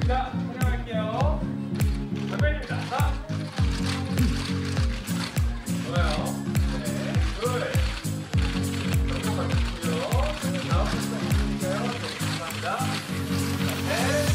자, 촬영할게요. 선배님입니다. 자. 좋아요. 네, 둘. 조금만 주시고요. 다음 순서 있으니까요. 네, 감사합니다. 넷.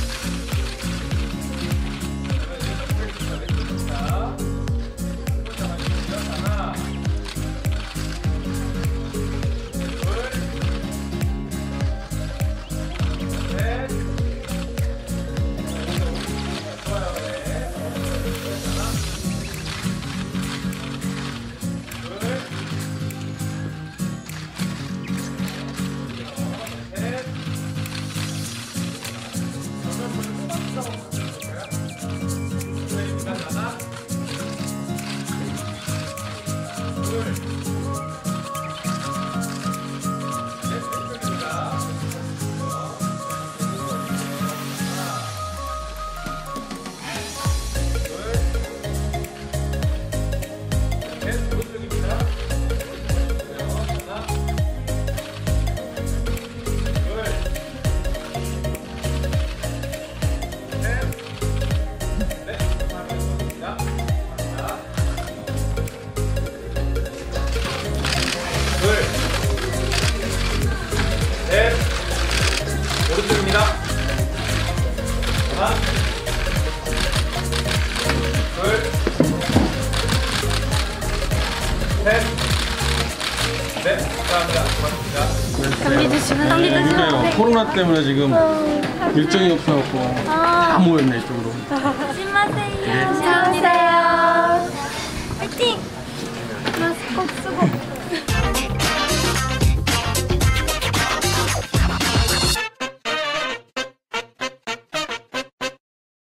오른쪽입니다. 하나, 둘, 셋, 넷. 감사합니다. 고맙습니다. 감기 조심해, 감기 조심해. 그러니까요. 코로나 때문에 지금 일정이 없어갖고 다 모였네 이쪽으로. 조심하세요. 감사합니다. 화이팅! 마스크 꼭 쓰고.